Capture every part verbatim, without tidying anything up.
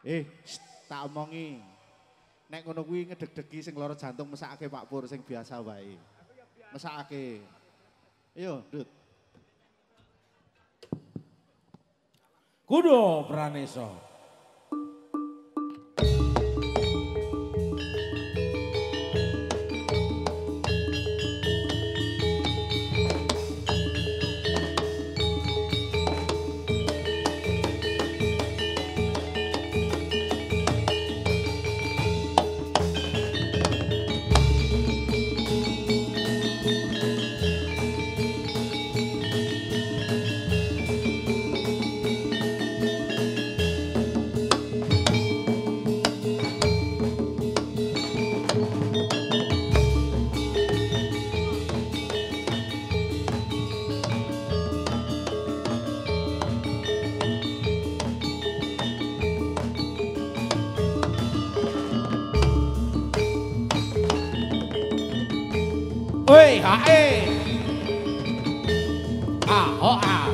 Eh, shh, tak omongi. Nek ngono kuwi ngedeg-degi sing lara jantung mesakake Pak Pur sing biasa wae. Mesakake. Ayo, Dut. Kudu Pranesa. Oi, hae. Ah, oh ah.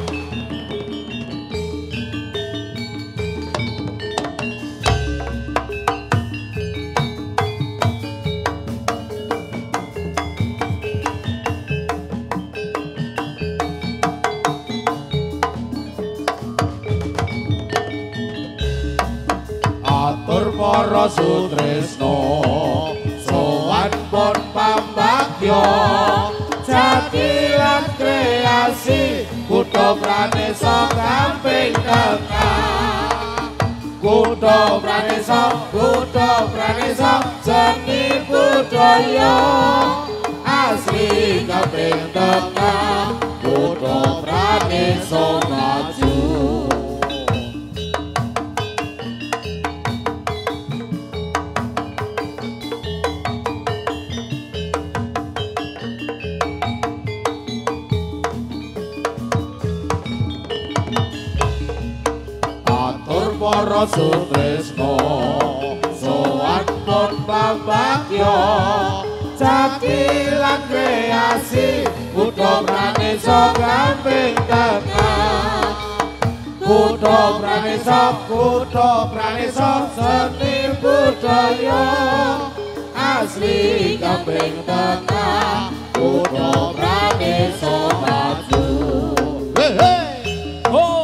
Atur para sutresno sowan pon pambagyo jadilan kreasi kutha Pranesa kamping tengah kutha Pranesa kutha Pranesa seni budaya asli kamping tengah kutha Pranesa maju. Para sutresno sowan pun pambagyo jadilan kreasi kutha Pranesa kamping tengah kutha Pranesa kutha Pranesa seni budaya asli kamping tengah kutha Pranesa maju. Hey, hey. Oh.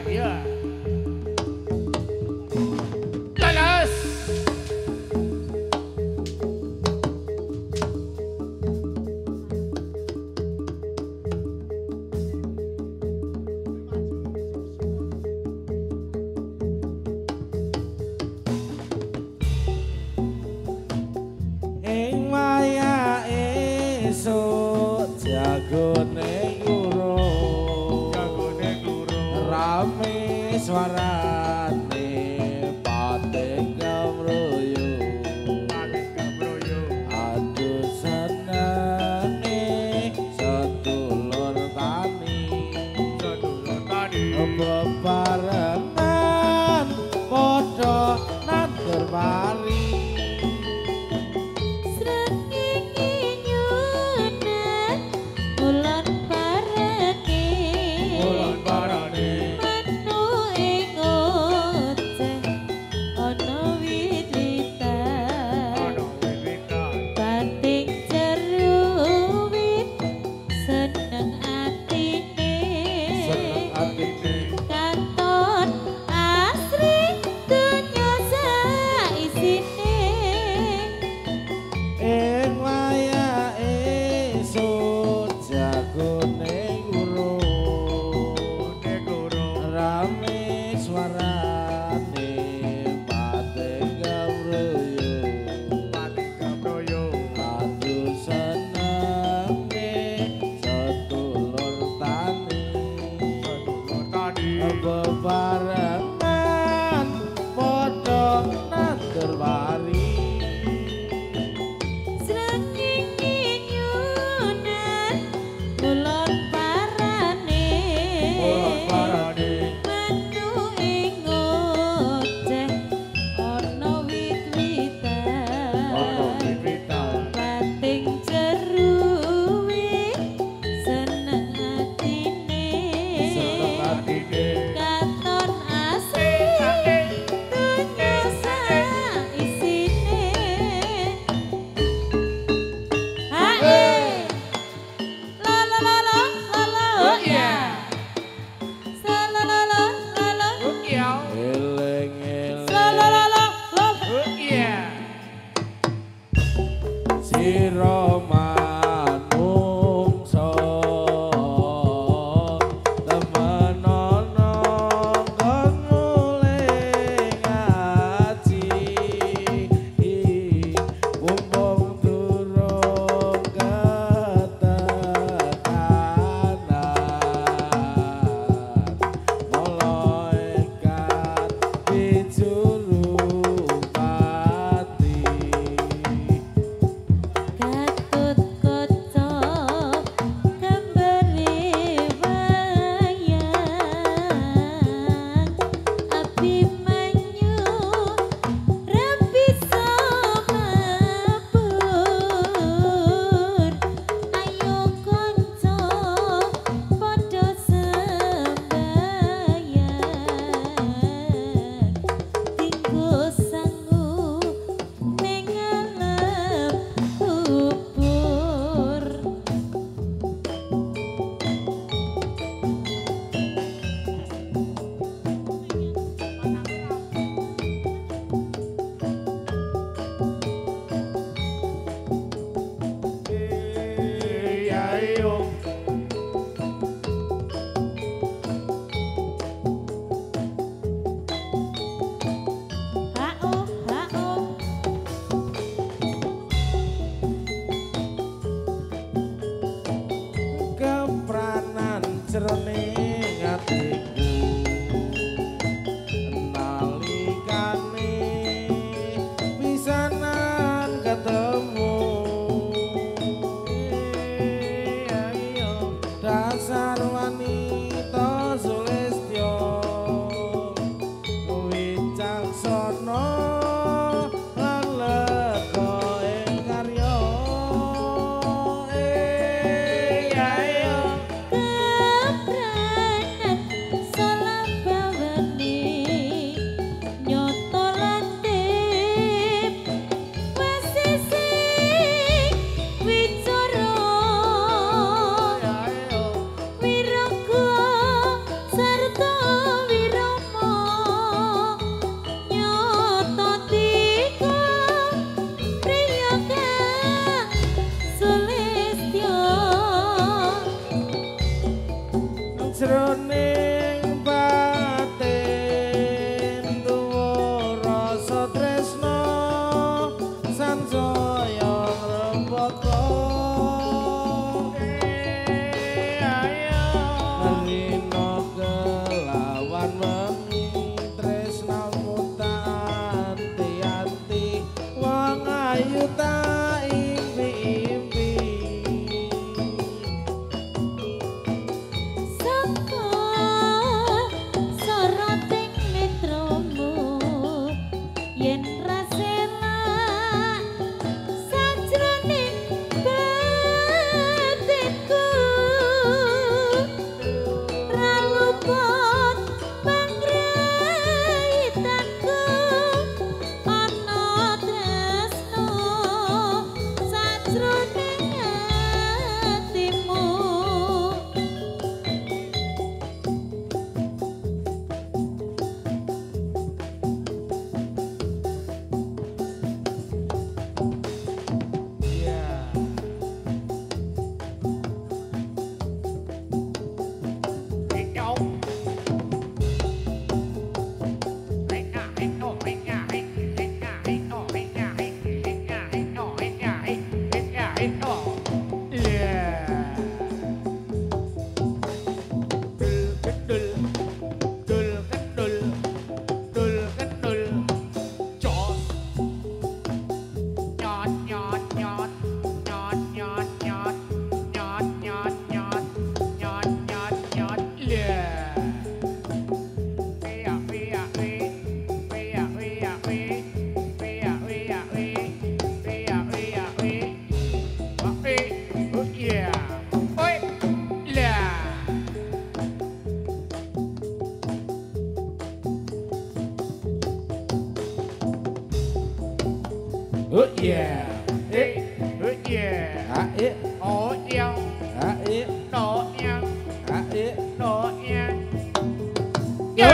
Iya. Lalas. Ing maya esuk jagone guru Jagone guru. rame swarane pating gamroyo Paling kabroyo. aduh senenge sedulur tani Sedulur tani. bebarengan padha nandur mari Ulan barane. Ana wiwitan. seneng atine Katon asri dunya saisine ing waya esuk jagone guru Jagone guru. rame swarane pating gamroyo Paling kabroyo. aduh senenge sedulur tani Sedulur tani. bebarengan padha nandur wari srengenge nyunan ulon parane Ulan barane. metu ing Oh yeah. Eh, oh yeah. Ha eh. Oh yeah. Ha eh. No yeah. Ha eh. No yeah. Yo.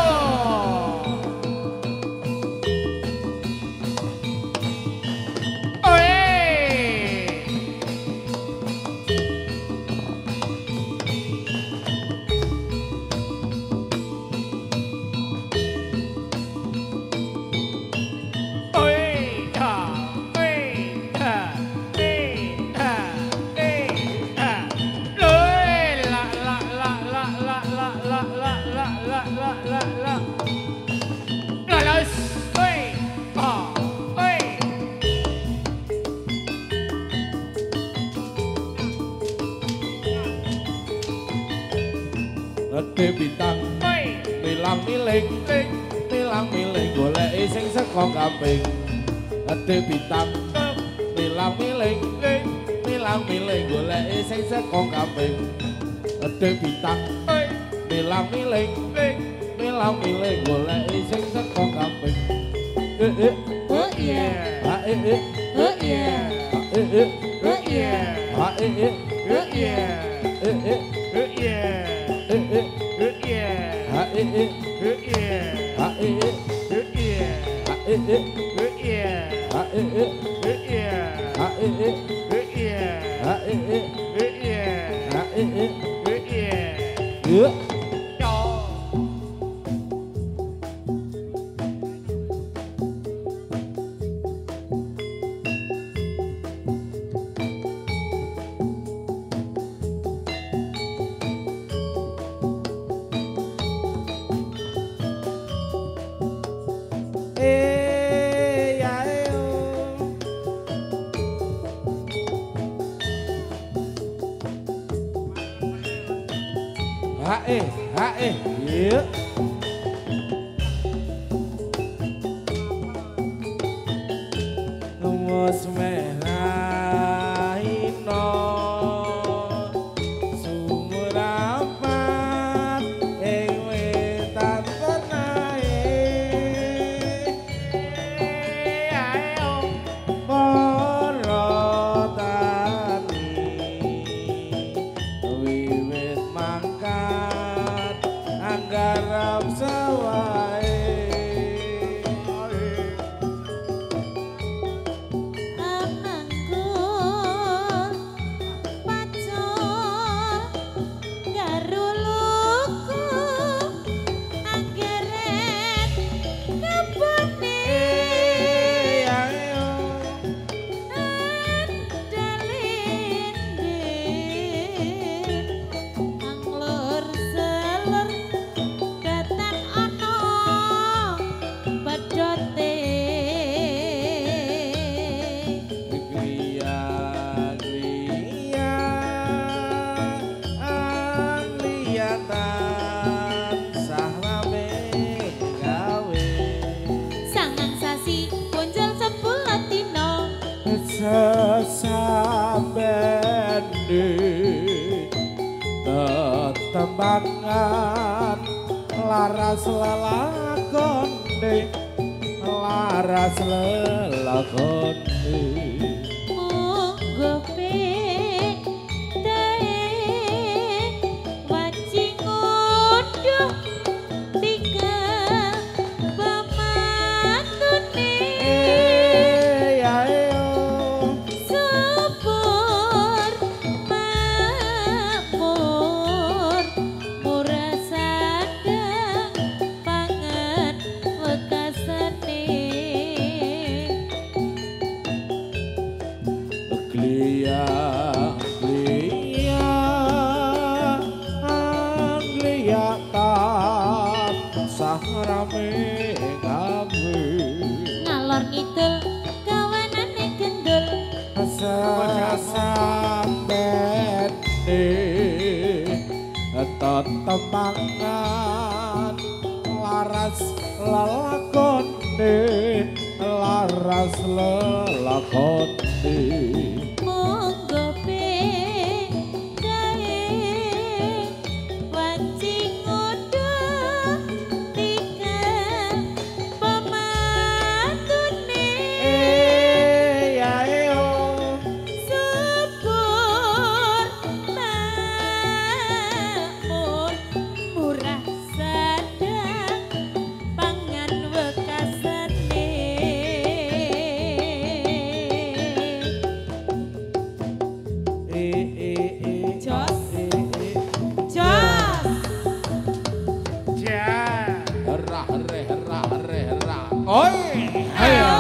Ade bintang milang miling milang miling goleki sing saka kamping Ade bintang milang miling milang miling goleki sing saka kamping Ade bintang milang miling milang miling goleki sing saka kamping eh eh Oh yeah. ha eh eh Oh yeah. ha eh eh Oh yeah. ha eh eh Oh yeah. eh eh Oh yeah. eh eh Oh yeah. ha eh eh Oh yeah. ha eh eh Oh yeah. ha eh eh Oh yeah. ha eh eh Oh yeah. ha eh eh Oh yeah. ha eh eh Oh yeah. ha eh eh Oh yeah. Yo. Yo. Eh ya yo. Ha eh, ha eh. Yo. Numus merah ino sumurapat ing wetan tenae para tani wiwit mangkat anggarap sawae Anangku pacul garuluku anggeret kebone andalinden anglur selur datan ana pedote Gria gria angliatan sahrame gawe sangang sasi punjul sepuluh dina sesambene tetembangan laras lelakone laras lelakone monggo pedae waci ngunduh tiga pemantune eh ya yo subur makmur murah sadang pangan wekasane Glia glia angliatan sahrame gawe ngalor ngidul kawanane gendul sesambene tetembangan laras lelakone laras lelakone monggo pedae waci ngunduh tiga pemantune Oi, ayo.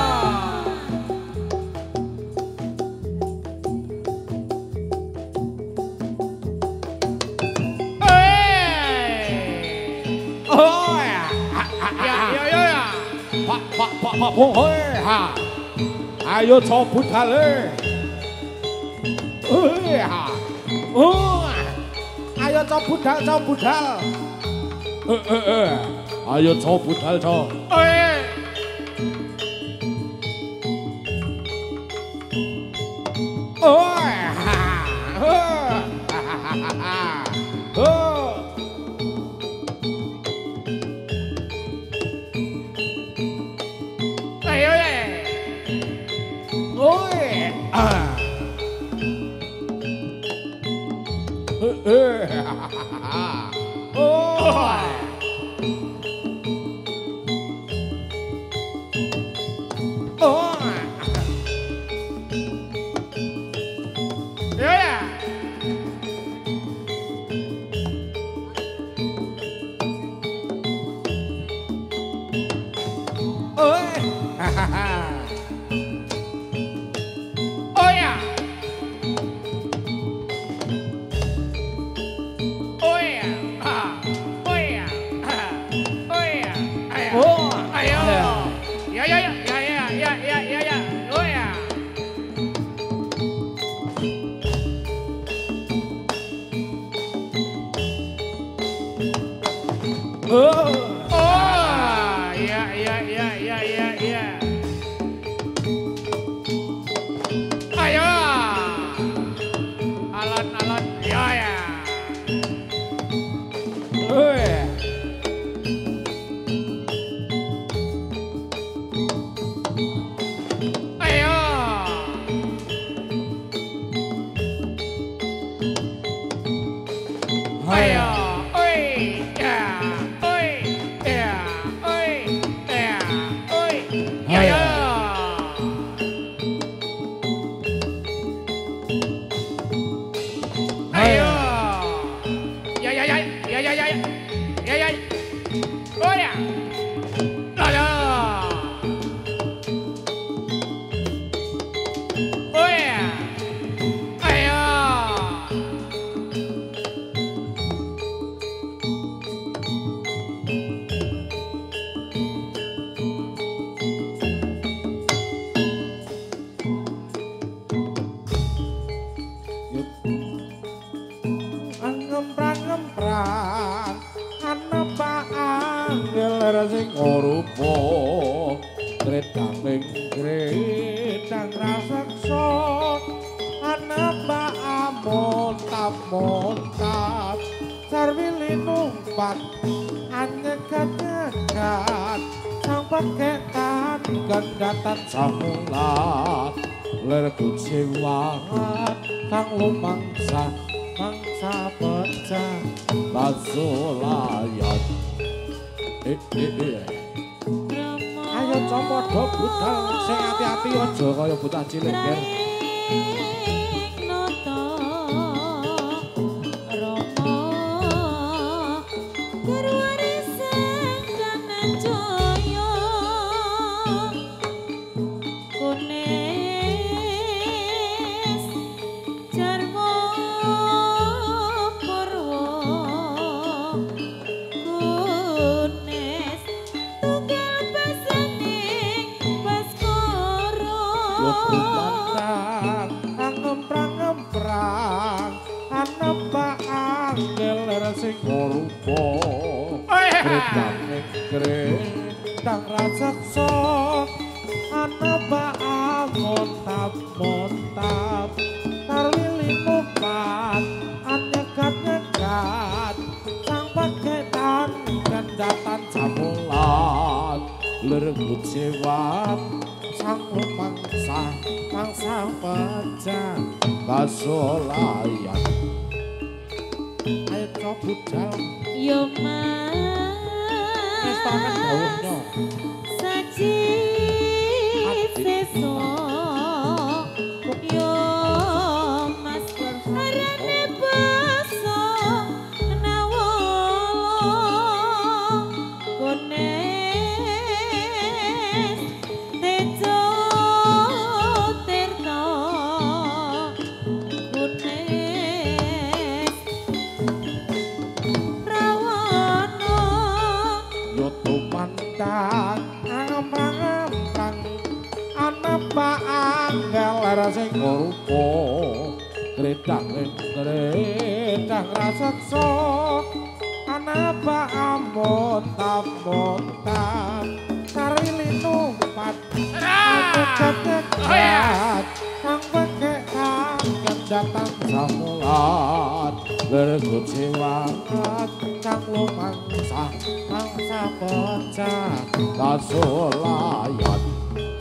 Oh ya. Ya, ya, ya, ya. Pak, pak, pak, pak, hoi, ha. Ayo coba budale. Hoi, ha. Oh. Ayo coba budal, coba budal. Eh, eh, eh. Ayo coba budal, coba. Oh, iya. Oh, ha. Oh. Ha, ha, ha, ha. Oh. Ayo, ya. Oi. Ah. Eh, eh. Ha, ha, ha. Oh. Oh. Ya, ya. Oi. Ha, ha, ha. Oh, ya. Oh, ya. Ah. Oh, ya. Ah. Oh, ya. Ayo. Oh. Ayo. Ya, ya, ya. Ya, ya, ya, ya, ya, ya. Oh, ya. Oh. Oh, ya, ya, ya, ya, ya, ya. Ayo. Alon-alon. Ya, ya. Oi. Ayo. Ayo. Oi. Ya. Oi. Ya. Oi. Ya. Oi. Ya, ya. Ayo. Ya, ya, ya. Ya, ya, ya. Ya, ya. Oh, ya. Ayo. Oh, ya. Ayo. Ngemprang-ngemprang ana pak angel sing rupa kredang ning kredang raseksa ana pak montap montap sarwili numpak anyegat-nyegat sang paketan gandatan samulat ler kuciwangan kang lumangsa mangsa pecah basulayan eh eh eh ayo coba do budal sing ati-ati aja kaya bocah cilik ger Kumandang ngemprang-ngemprang ana pak angel sing rupa kredang ning kredang raseksa ana pak montap-montap sarwili numpak anyegat-nyegat sang paketan gandatan samulat lergut sewan sang mangsa mangsa pecah basulayan ayo coba budal Yo mas wis tangan dawuhnya saji seso yo mas arane baso nawolo kone gedang amprang-amprang ana pak angel sing rupa gedang gedang raseksa ana pak amontan-montan sari linumpat aku cetek kang pekek kang datang samulat bergut siwangat kang lumangsa mangsa pecah kasulayan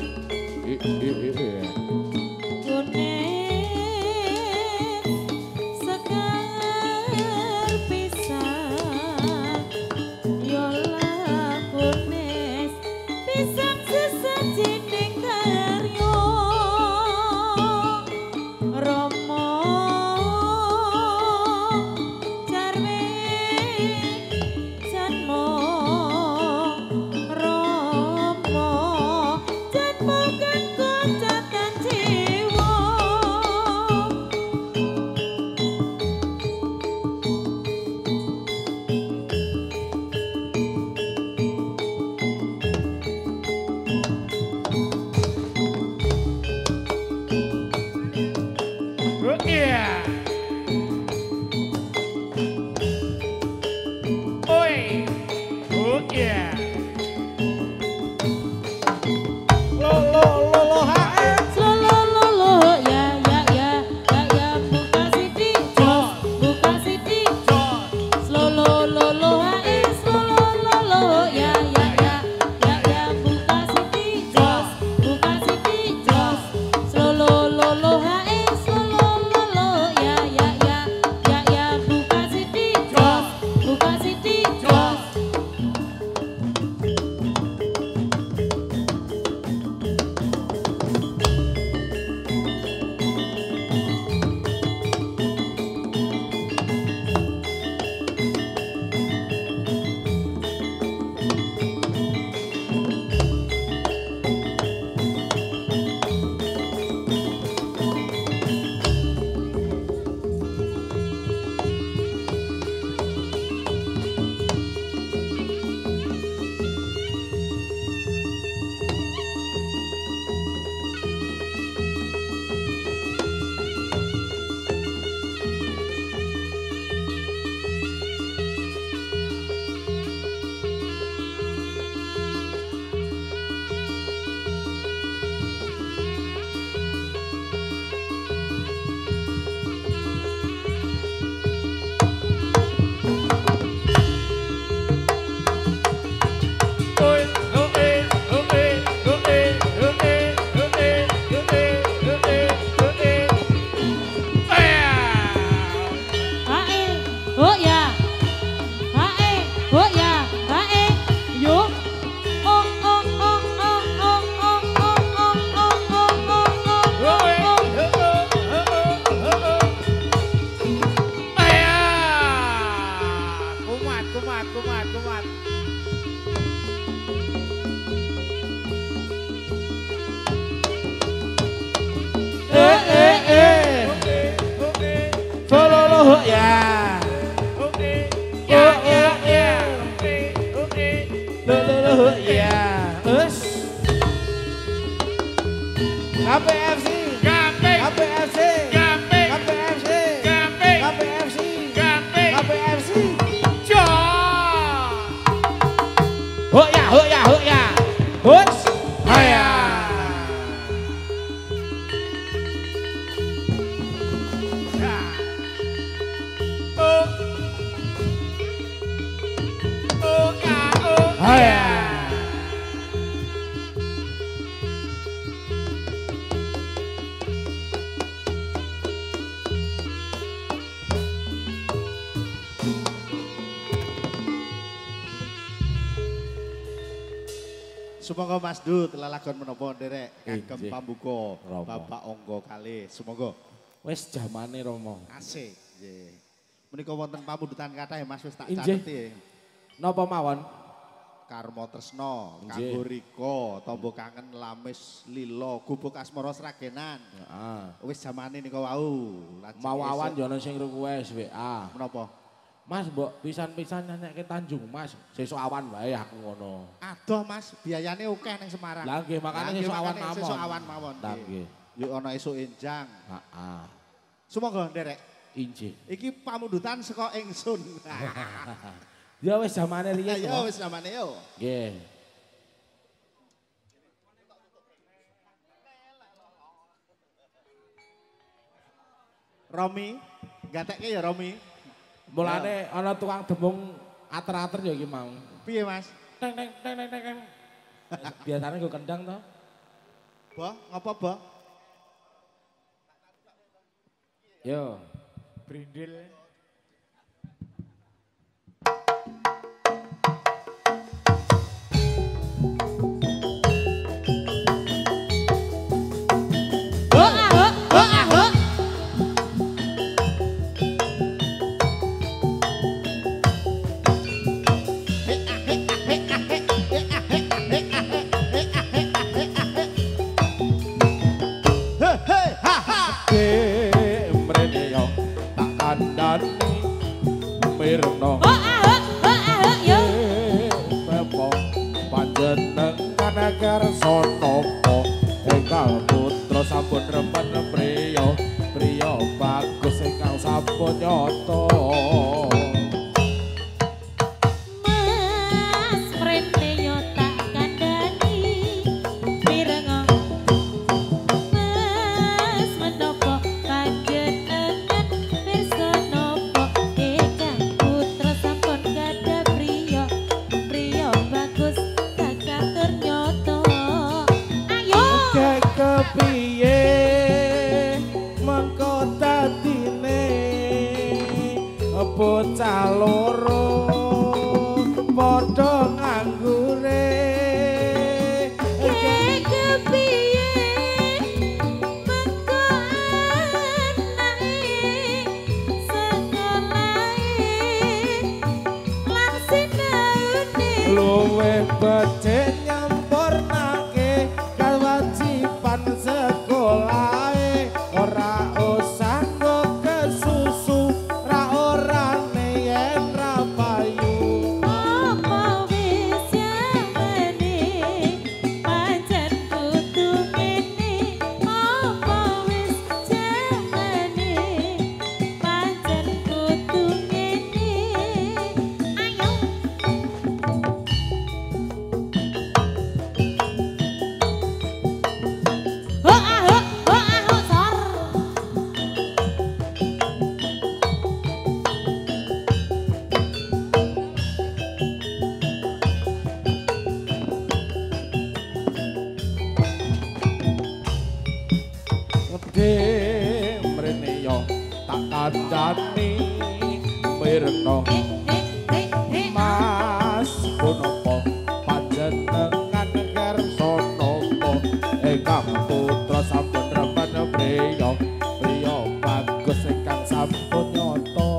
Semoga Mas Dut lelagon menapa nderek kagem pambuka Bapak Angga kalih. Semoga wis jamane Rama. Asik nggih. Menika wonten pamundutan kathah Mas wis tak cateti. Napa mawon? Karma Tresna, Kanggo Rika, Tombo Kangen Lamis Lila, Gubuk Asmara Sragenan. Heeh. Wis jamane nika wau. Mawawan yo ana sing request W A. Menapa? Mas mbok pisan-pisan nyanyikke Tanjung Mas, sesuk awan wae aku ngono. Adoh Mas, biayane akeh ning Semarang. Lah nggih makane sesuk awan mawon. Sesuk awan mawon. Lah nggih. Yo ana esuk enjang. Heeh. Sumangga nderek. Injih. Iki pamundutan saka ingsun. Ya wis zamane riyen. Ya wis zamane yo. Nggih. Romi, gatekke ya Romi. Mulane ana tukang dembung ater-ater ya iki mau. Piye Mas? Teng teng teng teng teng. Biasane nggo kendang to. Boh, ngapa boh? Yo. Brindil. Mirno Pepo panjenengan kersa napa ingkang putra sampun remen priya priya bagus ingkang sampun nyata Mas mrene yo tak kandhani mirenga Mas menapa panjenengan pirsa napa ingkang putra sampun gadah priya priya bagus kakak ternyata ayo kepiye mengko dadine bocah loro padha nganggure kepiye mengko anake sekolahe lan sinaune luwe becik nyampurnake kewajiban sekolahe ora usah nggo kesusu ra orane yen ra payu apa wis jamane pancen kudu ngene apa wis jamane pancen kudu ngene ayo ho ah ho ho ah ho sor ngede mrene yo tak kandhani mirna Mas punapa panjenengan kersa napa ingkang putra sampun remen priya priya bagus ingkang sampun nyata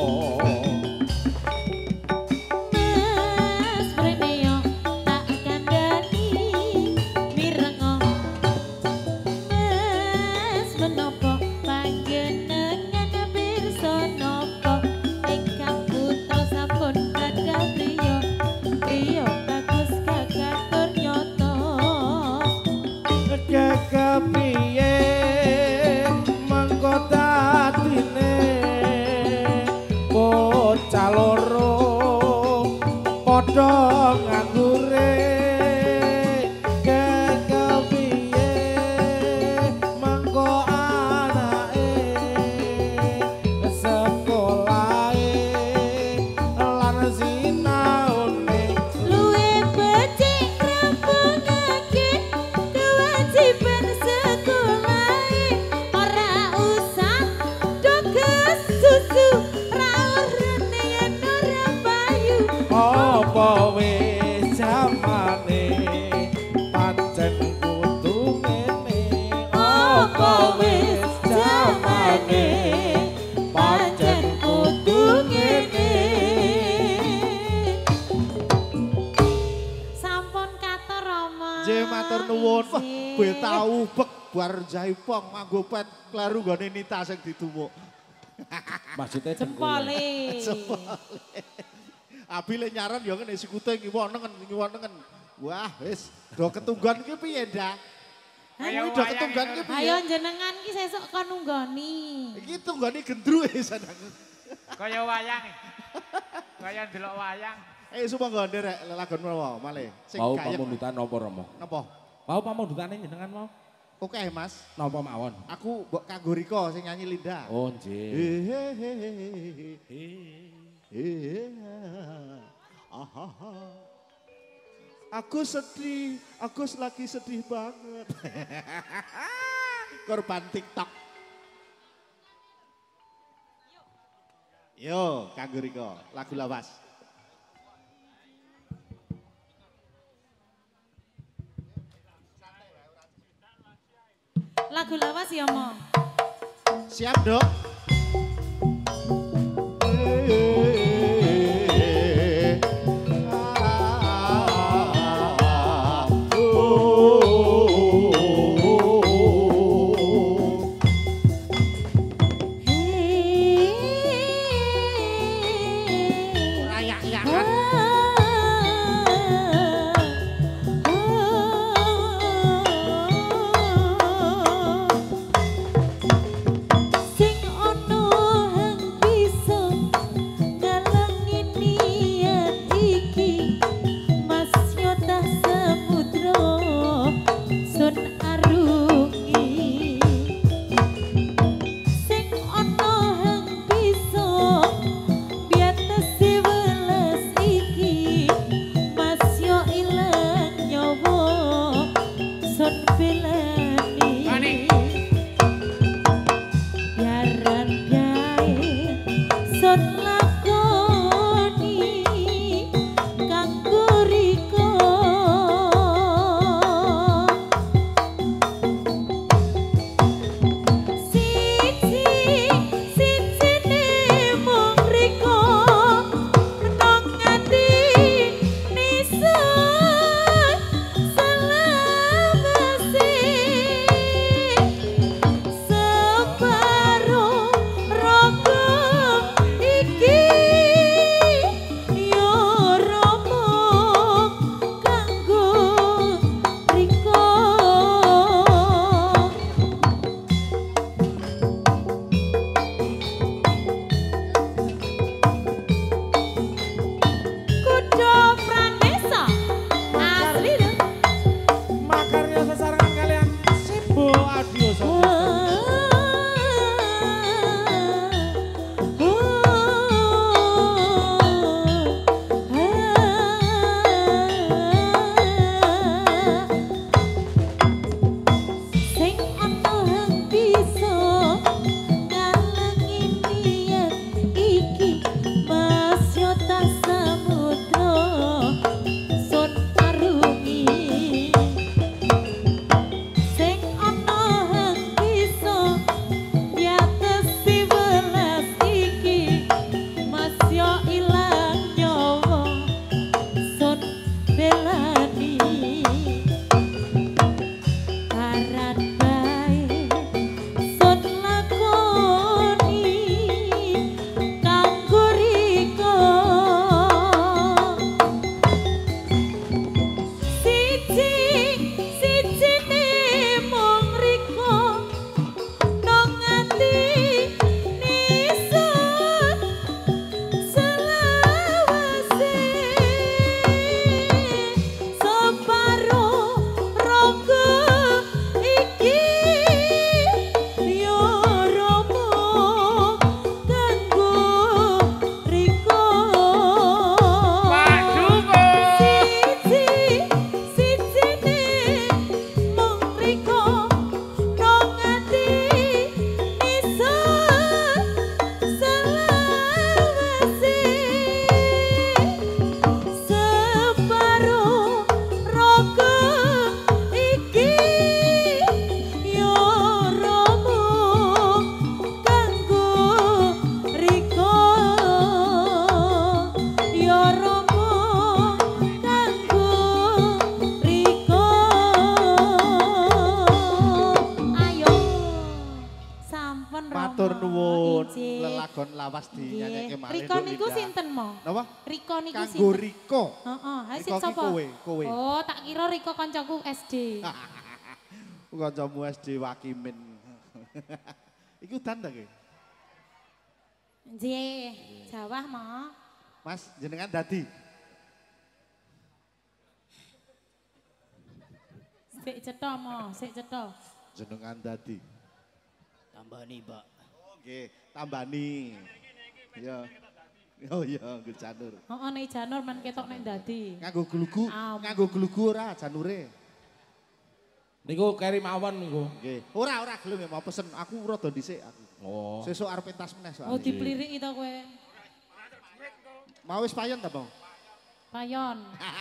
Mas mrene yo tak kandhani mirenga Mas menapa panjenengan pirsa napa ingkang putra sampun gadah priya priya bagus kakak ternyata kepiye mengko dadine bocah loro padha nganggure kepiye mengko anake sekolahe lan sinaune luwe becik ngrembungake kewajiban sekolahe ora usah doges susu ra orane yen ora payu apa wis jamane pancen kudu ngene apa wis jamane pancen kudu ngene sampun katur Rama Je matur nuwun. Wah, kowe tau bek bar jaipong nganggo pet kleru nggone nita sing ditumuk. Maksudnya Jempole. Abi le nyaran ya ngene sikute ngiwa nengen ngiwa nengen. Wah, wis do ketunggan ki piye, Dah? Ayo do ketunggan ki piye? Ayo jenengan ki sesuk kon nunggoni. Iki tunggane gendru e sanang. Kaya wayang. Kaya ndelok wayang. Eh sumangga nderek lelagon menawa malih. Sing mau gayeng. pamundutan napa Rama? Napa? Mau pamundutane jenengan mau? Oke, Mas. Napa mawon? Aku mbok kanggo Riko sing nyanyi Linda. Oh, nggih. Ahaha. Aku sedih, aku lagi sedih banget. Korban TikTok. Yo, kanggo Riko, lagu lawas. Lagu lawas ya, Mo. Siap, Dok. Sing ono hang bisa ngalangi niat iki, Mas Yota Samudra sun arungi. Sing ono hang bisa biatasi welas iki, Mas yo ilang nyawa sun belani. Yaran gae sun lakoni kanggo Riko. Siji sijine mung Riko nang ati nisun selawase. Separo rogo iki yo romo kanggo Riko. Kudo Pranesa asli lho. Makarnya sesarengan kalian Simbo Audio Sound. Sing ono hang bisa ngalangi niat iki, Mas Yota Samudra sun arungi. Sing ono hang bisa biatasi welas iki, Mas yo ilang nyawa sun belani. Karan bae sun lakoni kanggo Riko. Siji sijine mung Riko nang ati nisun selawase. Separo rogo iki yo romo kanggo Riko. Pak Dungo. Siji sijine kon lawas dinyanyikke Nggih. malih. Riko niku sinten mo? Napa? Riko niku Kanggo sinten? Riko. Heeh, ha Riko sing ki sapa? kowe, kowe. Oh, tak kira Riko kancaku S D. Kancamu S D Wakimin. Iku udan ta ki? Nggih, Jawa mo. Mas jenengan dadi. Sik cetha mo, sik cetha. Jenengan dadi. Tambani, Pak. Oh nggih, tambani. Iya. Oh iya, nggo janur. Heeh, nek janur men ketok nek dadi. Nganggo glugu, Am. nganggo glugu ora janure. Niku keri mawon niku. Nggih. Ora ora gelem ya mau pesen. Aku rada dhisik aku. Oh. Sesuk arep pentas meneh soalnya. Oh, dipliriki to kowe. Mau wis payon ta, Bang? Payon.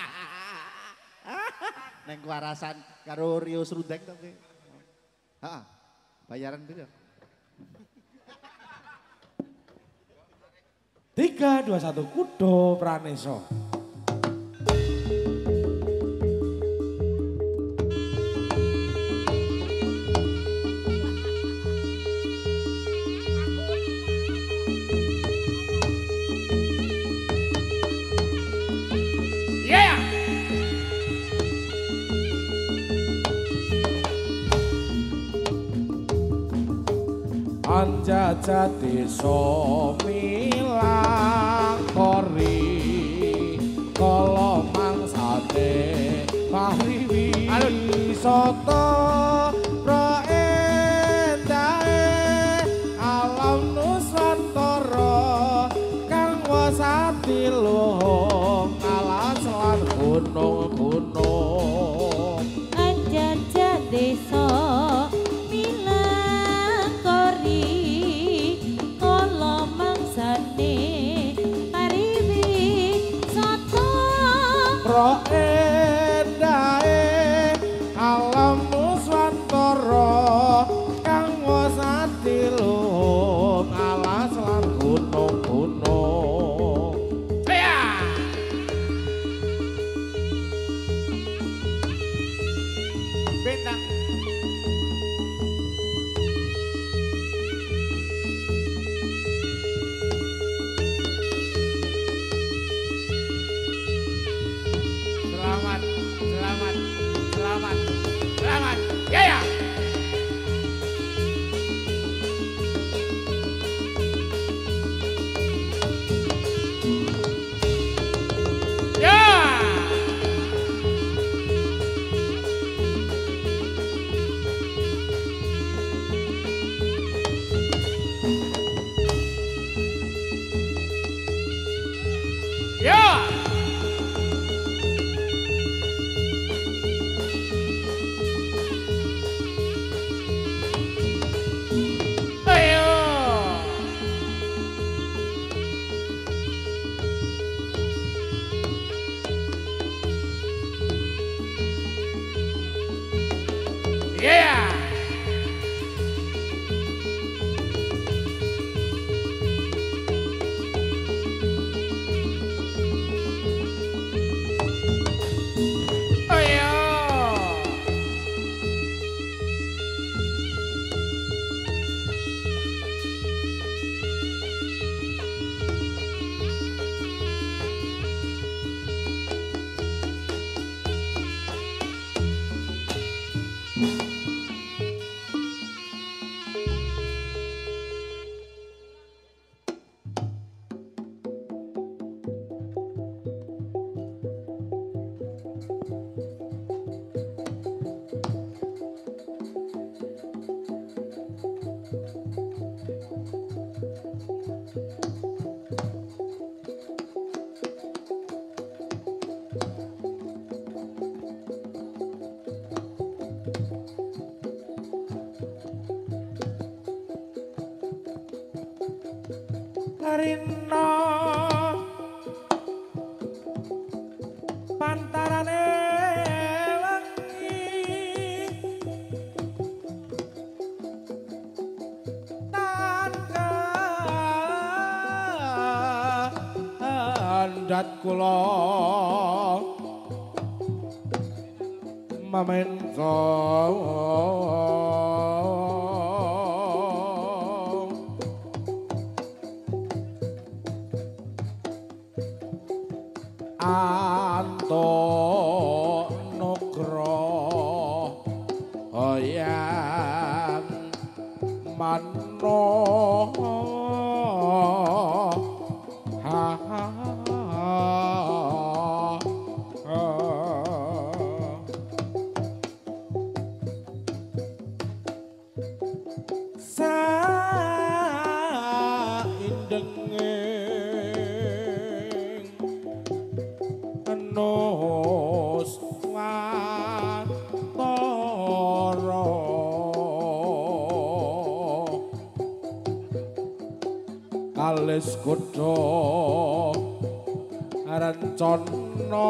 Neng kewarasan karo Rio Srundeng to kowe. Heeh. Bayaran piro? Tiga, dua, satu, Kudo Praneso. Yeah. Anjajat desa milang kori kala mangsane pahriwi wisata ra endahe alam nusantara kang wasati luhung alas lan gunung-gunung Anjajat desa milang kori kala mangsane pariwi soto Pro endahe alam nuswantara kang wasati luhung alas lan gunung-gunung Yeah. Bintang. Selamat, selamat, selamat, selamat. Ya ya. Ya. Ya. Ayo. Yeah. Ayo. Rina pantarane wengi tangga andat kula mamento Anto Nugro Hoyang Mano ha ha Kalis kudo rencana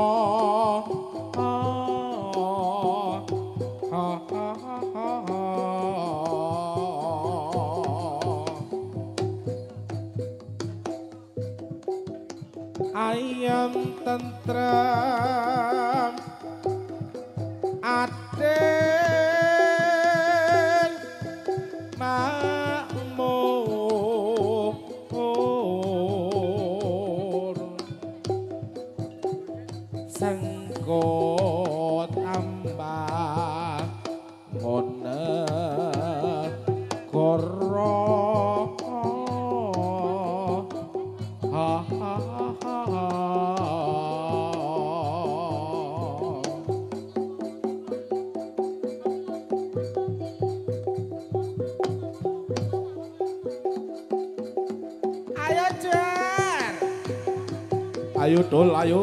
ayam tentrem aden makmur sengkot ambah ngoner koro ha ha ha ayo Jar ayo dol ayo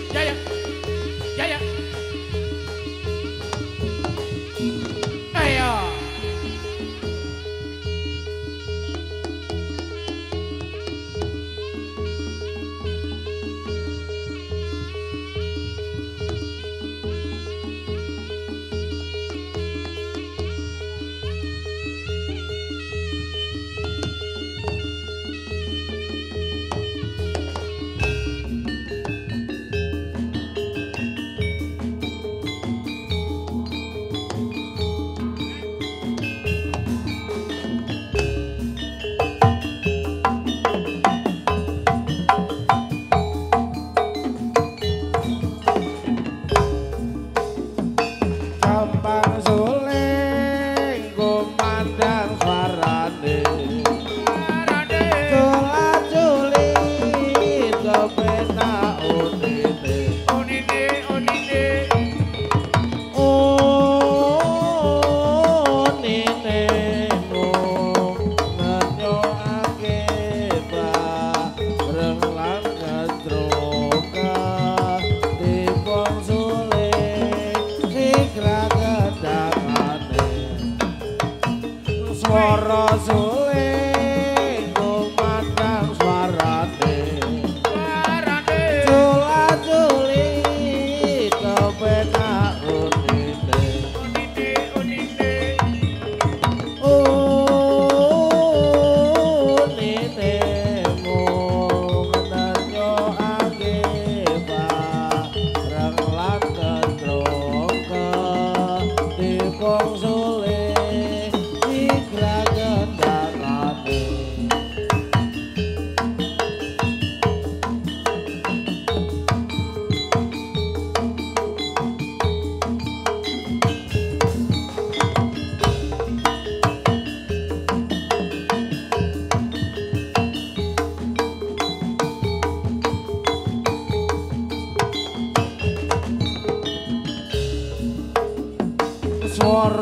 Ayo.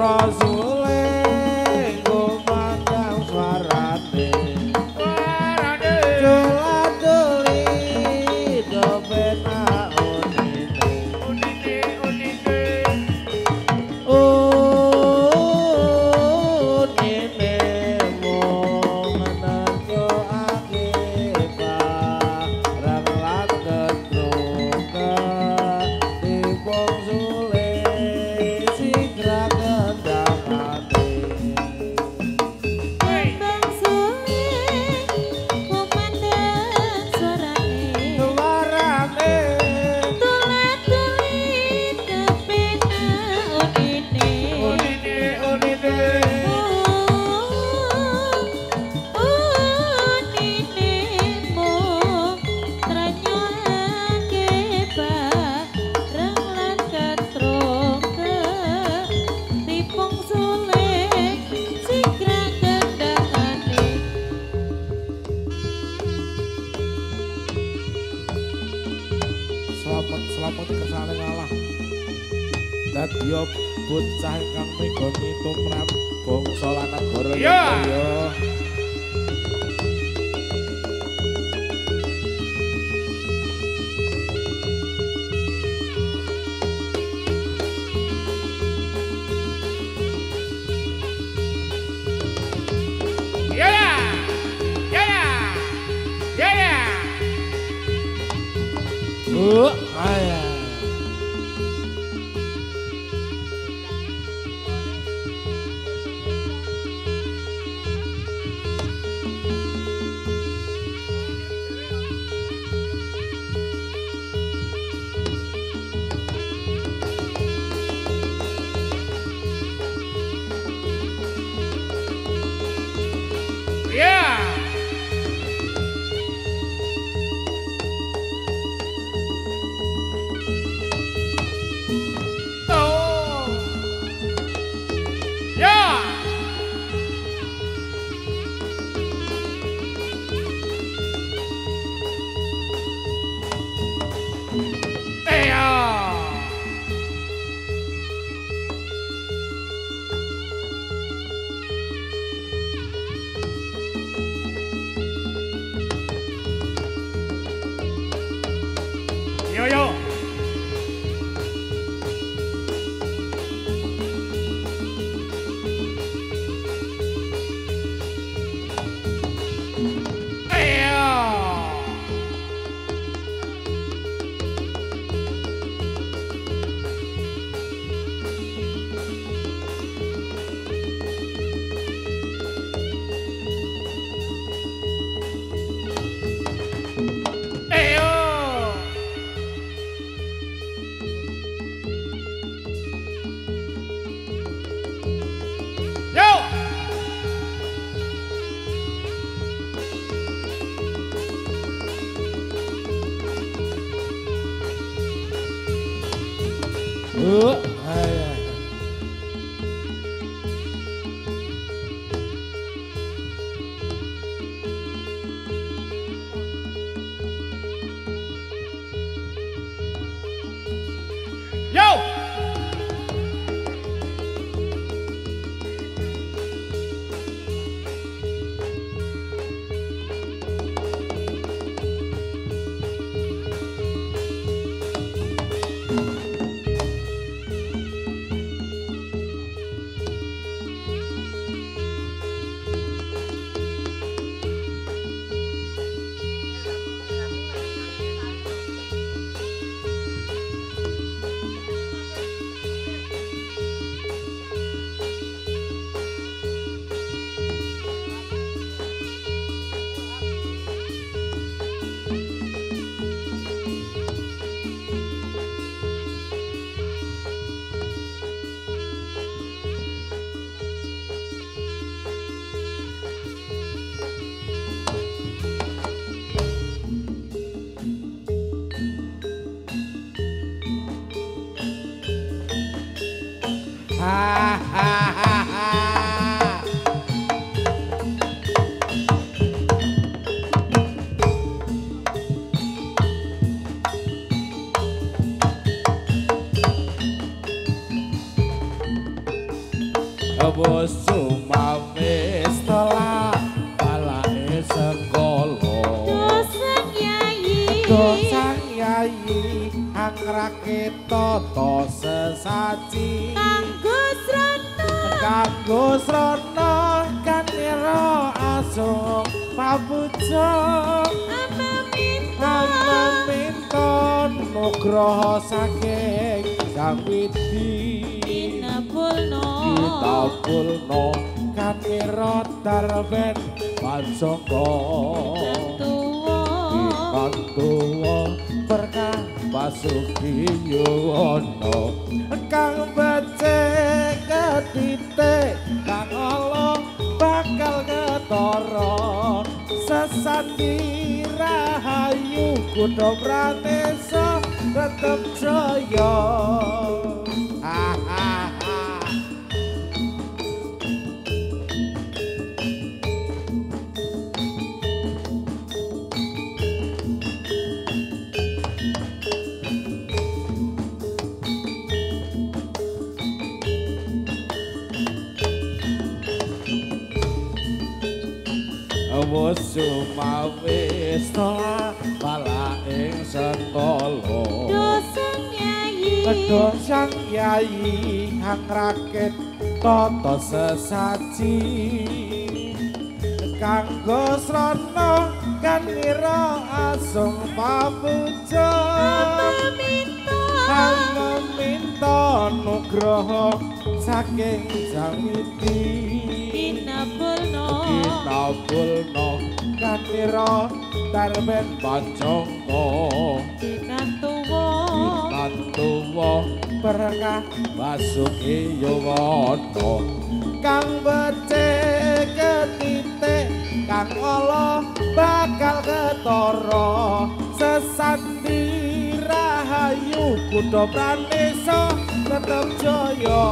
Rasule kumandang suarane Suarane Culaduli dopena unine Unine unine Unine mung menentuake barang lan ketruke Dipung sule sigra kendangane Kembang sulit kumandang suarane Suarane Tulat tulit kepena unine Unine unine Selamat kersane ngalah Dadya bocah ingkang megoni tumrap bangsa lan negara Iya. ya Ya ya Ya ya Ya ya Uh, ayah. Ya Oh Ya Eh ya Yo yo Eh ya Eh yo Yo Uh, ayah. Yo Wes sumawis telah balake sekolo Dosang Yayi Dosang Yayi anggrake tata sesaji Kanggo srana kanggo srana kanira asung pabuja Amaminta Amaminta nugraha saking Sang Widi Inapulno kita pulno kanira darben pancaka Tuwa Kantuwa berkah pasuki yono kang becik ketite kang Allah bakal ketara sesandi rahayu kudu pranesa tetep jaya ha ha ha Wes sumawis telah balaing sekolo Dosang Yayi Dosang Yayi hang rakit tata sesaji kanggo srana kanira asung pabuja Amaminta minta nugraha saking Sang Widi Inapulno Kinapulno kanira darben pancaka Kinantuwa Kinantuwa berkah basuki yowana kang becik ketitik kang Allah bakal ketara sesandi rahayu kudu pranesa tetep jaya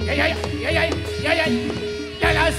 Ya ya ya ya ya ya ya las.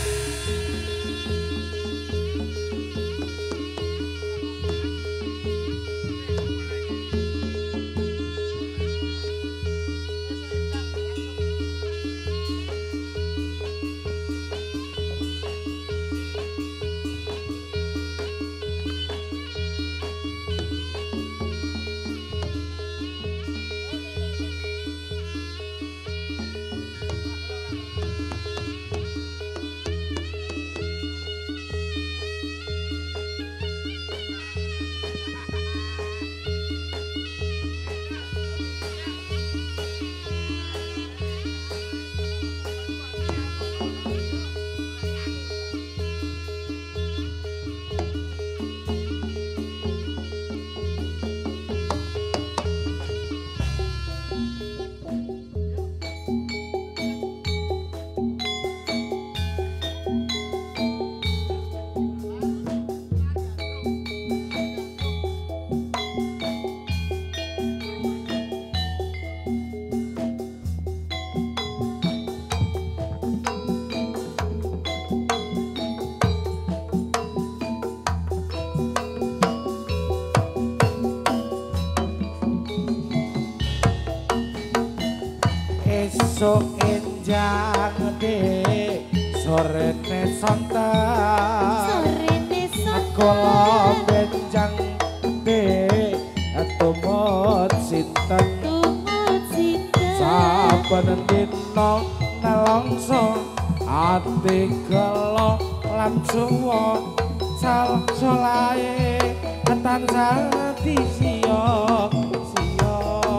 Esok enjang de sorene sonten Sorene kula sonten benjang de tumut sinten tumut sinten saben dina nelongso ati kelo lan suwa sal solae tansah disiya siya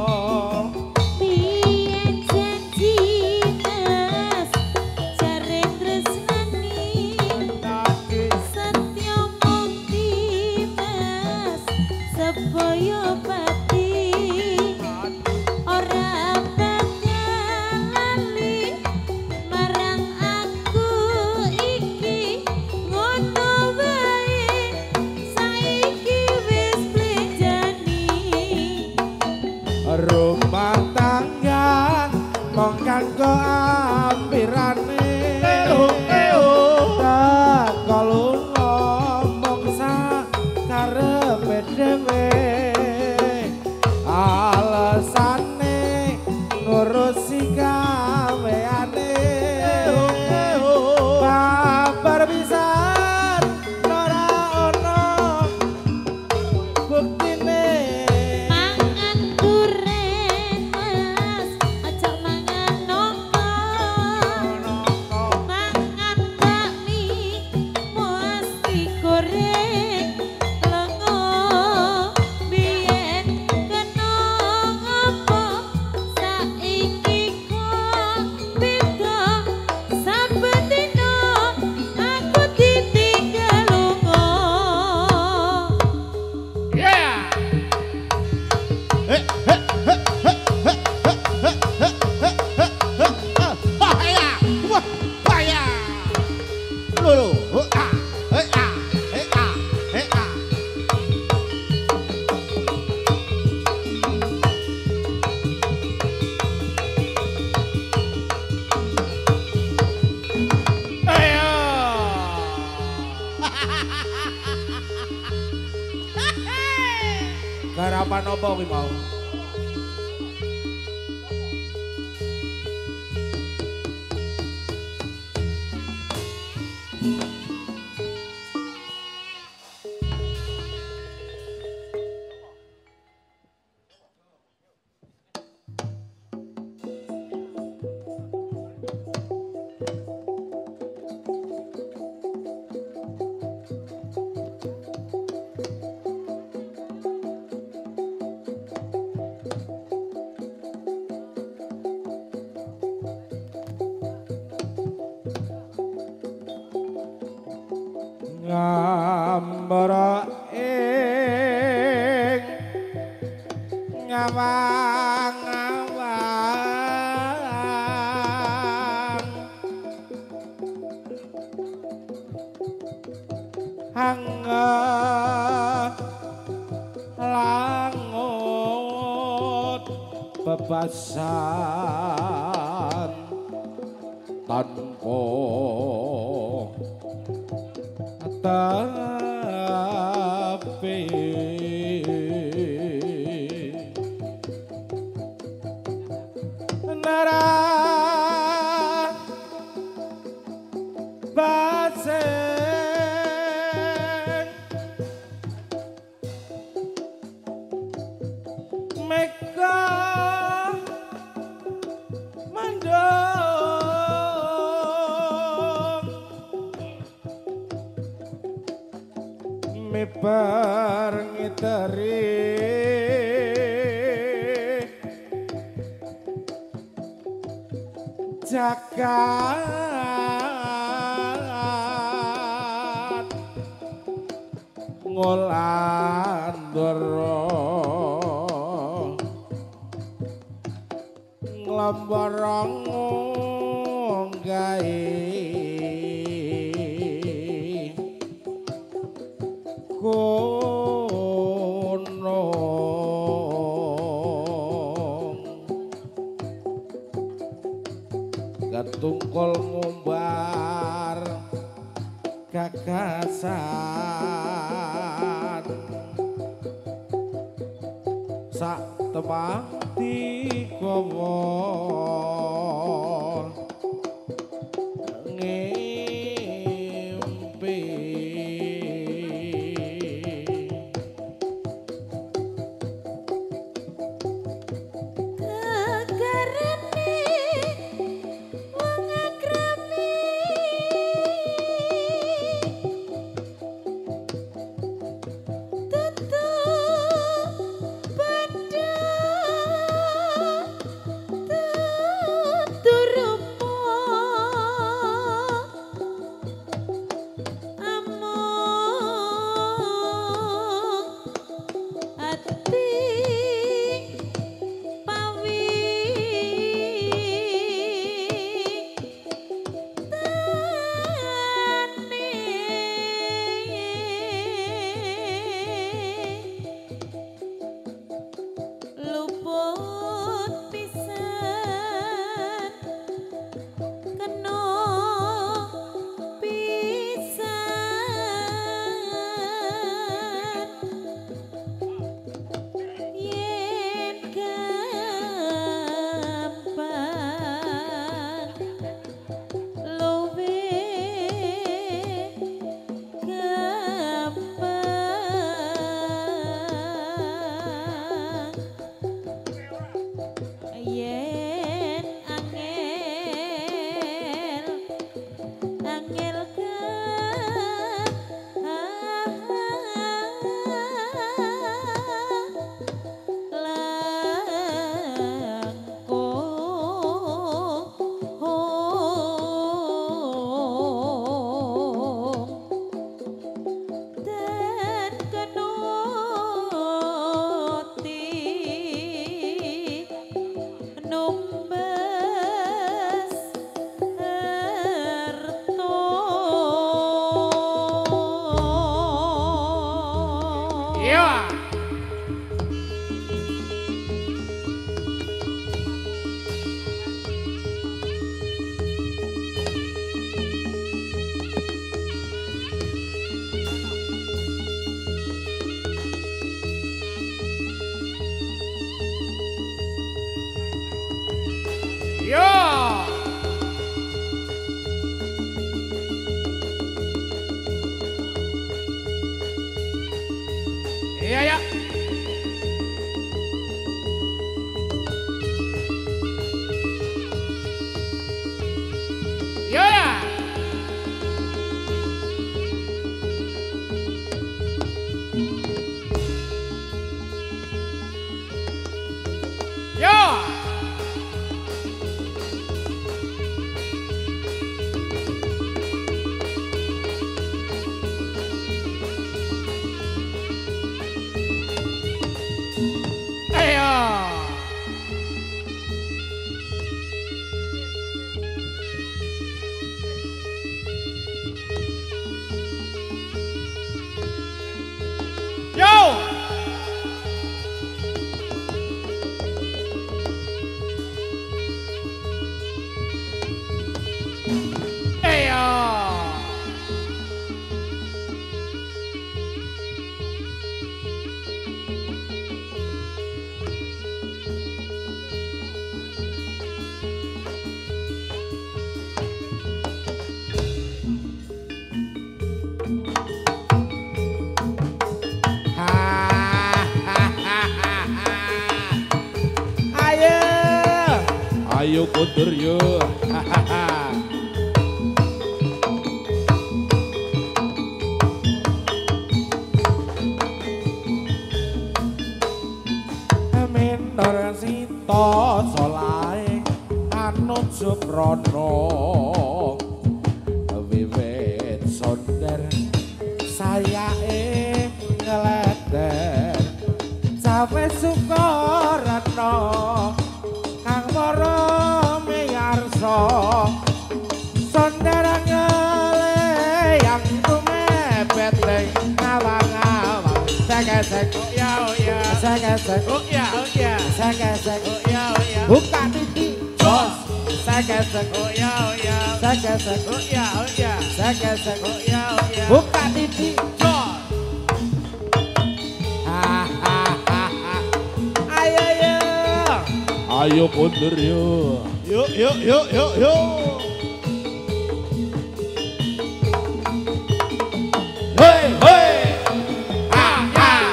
Biyen janji mas jare tresnani Setya mukti mas sebaya pati ora bakal lali marang aku iki ngono wae saiki wis plejani rumah tangga mong kanggo ampirane teko lunga mong sakarepe dhewe alasane ngurusi gaweane babar pisan ora ono buktine mangan duren mas aja mangan nongko mangan bakmi mesti goreng lengo biyen kena apa saiki kok beda saben dina aku ditinggal lunga Yeah. Bahaya, wah bahaya. Lho, lho, ah, eh ah, eh ah, eh ah. Ayo. garapan apa kuwi mau ngambara ing ngawang-ngawang hangat langut bebasan tanpa tapi nara baseng meka mandong mibar ngiteri jagat ngolandara nglambarang gawe kono katungkol ngumbar gagasan sak temati kowo ngimpi kegarane wong agrami tutu padha ayo kundur yo. Minor sito solae anuju prana wiwit sonder sayake ngeleder cawe sukarana kang para miyarsa sonder ngele yang tumebet ngawang-awang sek-sek Ya oh ya. sek-sek Oh ya oh ya. sek-sek Oh ya oh ya. buka titik jos sek-sek Oh ya oh ya. sek-sek Oh ya oh ya. sek-sek Oh ya oh ya. buka titik Jos. ayo yo ayo pundur yo Yuk, yuk, yuk, yuk, yuk. hei hei Ah ah.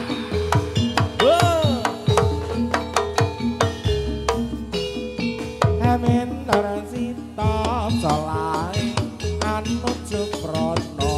amin orang sita selain anuju prana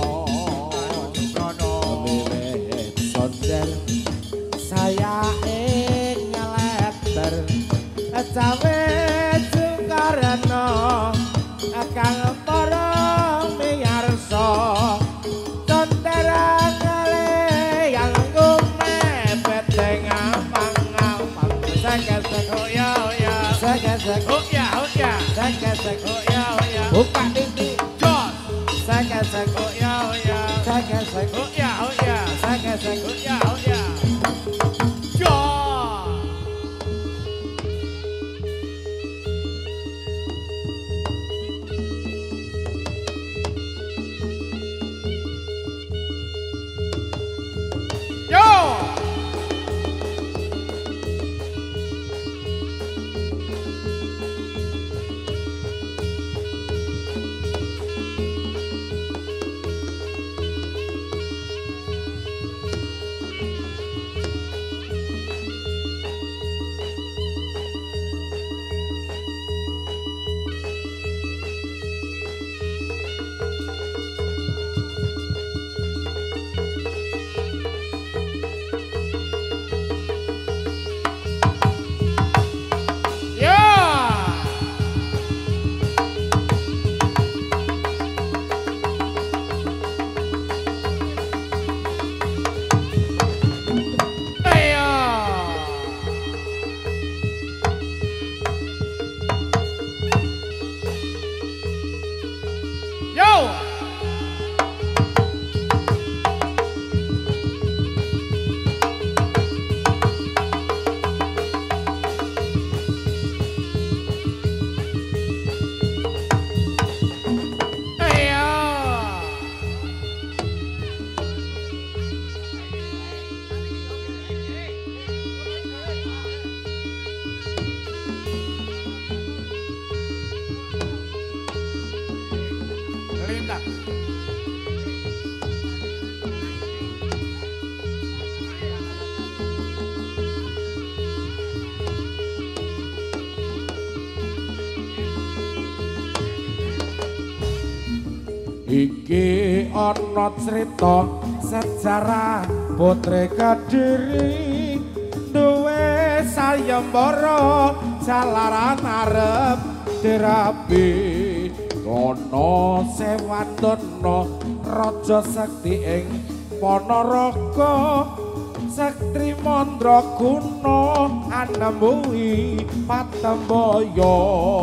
wiwit sonder sayake nyeleter cawe sukarana kang para miyarsa sonderan ngale yang kumepet ngapang-ngapang sek-sek Oh ya oh ya. sek-sek Oh ya oh ya. sek-sek Oh ya oh ya. buka titik Jos. sek-sek Oh ya oh ya. sek-sek Oh ya oh ya. sek-sek Oh ya oh ya. Jos. Yo. Iki ana crita sejarah Putri Kediri duwe sayembara jalaran arep dirabi kono sewandana raja sekti ing Panaraga Sekti Mandraguna anemui Patembaya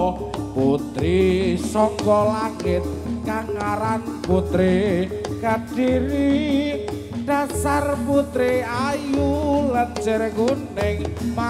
putri saka langit kang aran Putri Kediri dasar putri ayu lencer kuning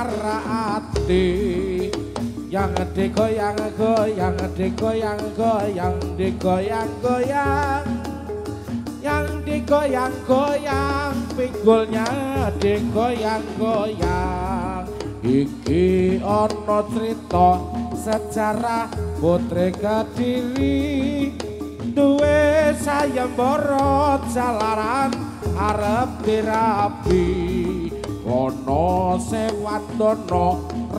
marati yang digoyang goyang digoyang goyang digoyang goyang yang digoyang goyang pinggulnya digoyang goyang iki ana cerita sejarah Putri Kediri duwe sayembara jalaran arep dirabi ana sewandana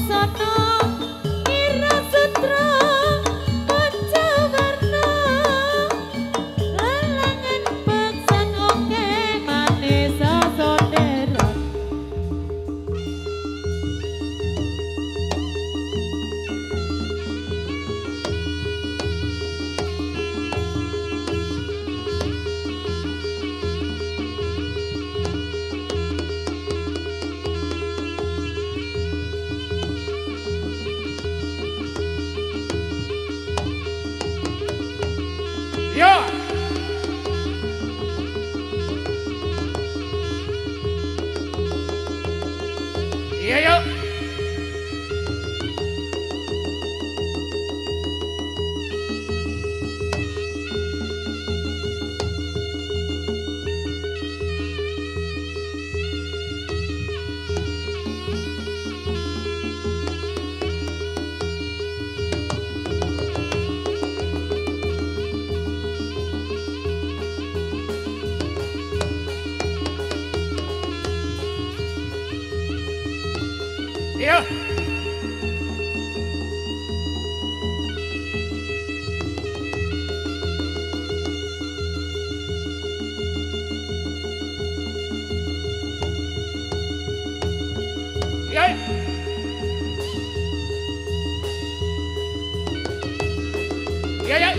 Ya ya.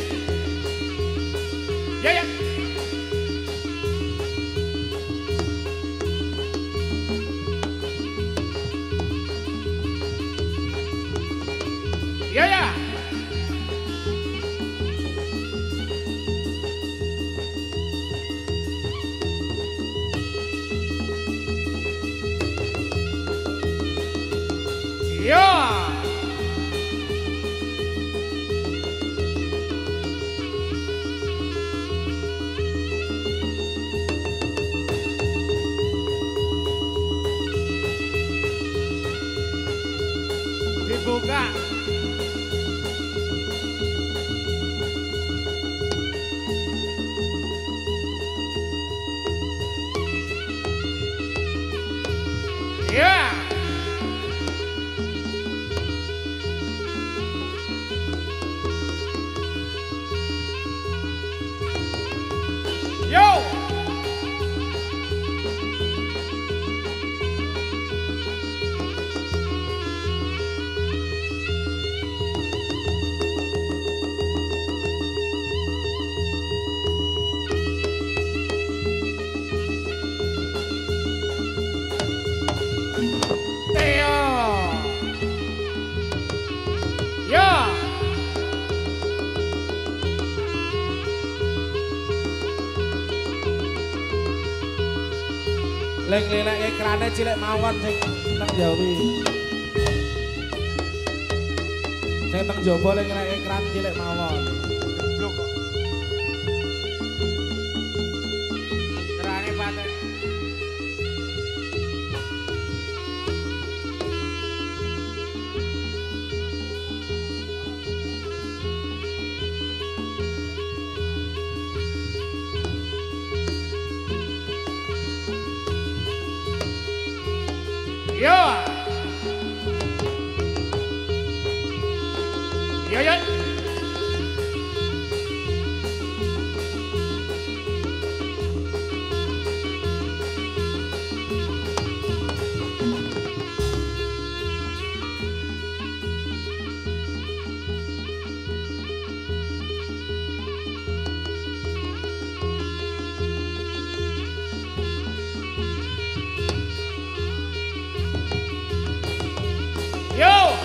Ya ya. Ya ya. Ya. Dibuka. Ya. Yo. Teo. Ya. Leng lelek ekrane cilik mawon sing nang Jawi. Sing teng jaba leng lelek ekran cilik mawon. Geblok kok. Kerane paten. Yo. Ya ya. Yo.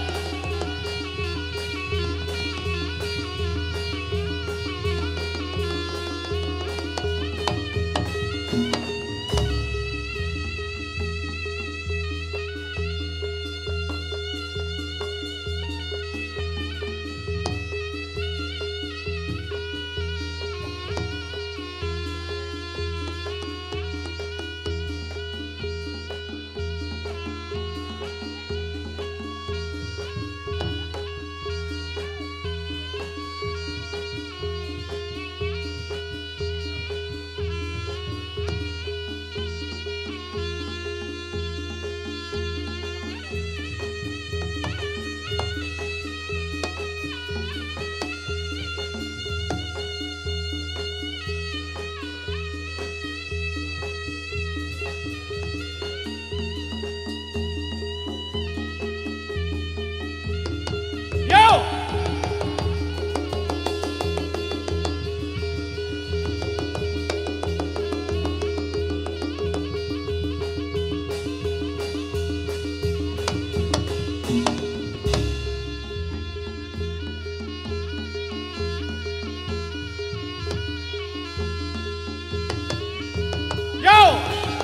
Yo. Yo.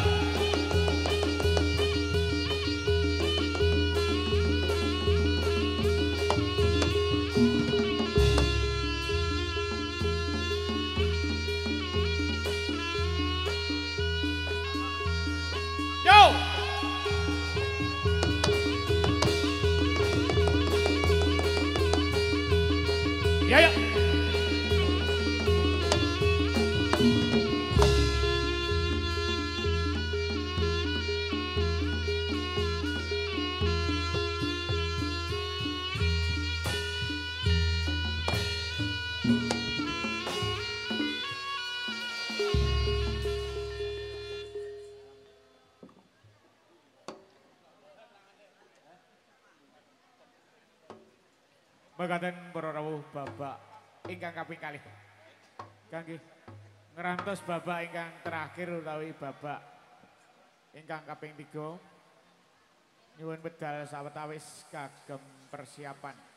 Yo. Ya ya. Mekaten para rawuh babak ingkang kaping kalih. Kangge ngerantos babak ingkang terakhir utawi babak ingkang kaping tiga. Nyuwun wedal sawetawis kagem persiapan.